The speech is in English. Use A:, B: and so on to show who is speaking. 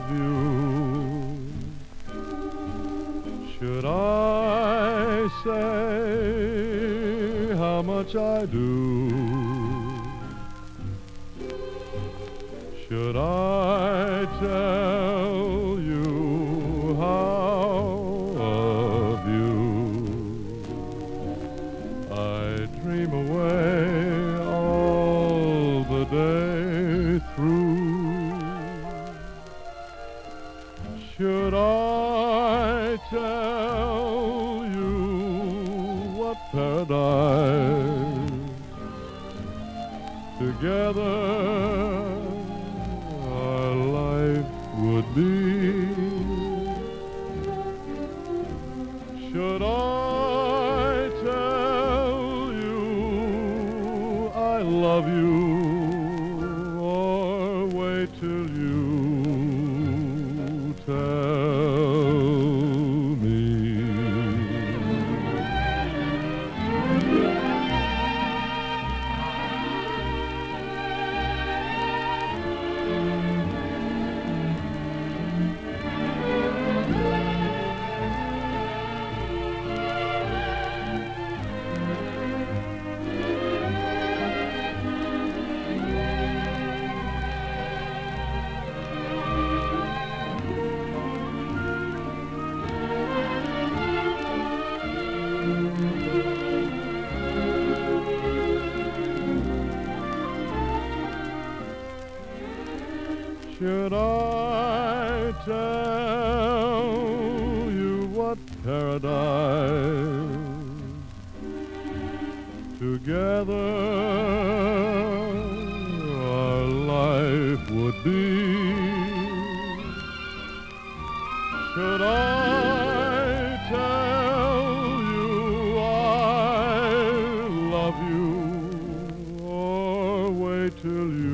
A: you. Should I say how much I do? Should I tell you how of you I dream away all the day through? Should I tell you what paradise together our life would be? Should I tell you I love you, or wait till you tell me? Should I tell you what paradise together our life would be? Should I tell you I love you, or wait till you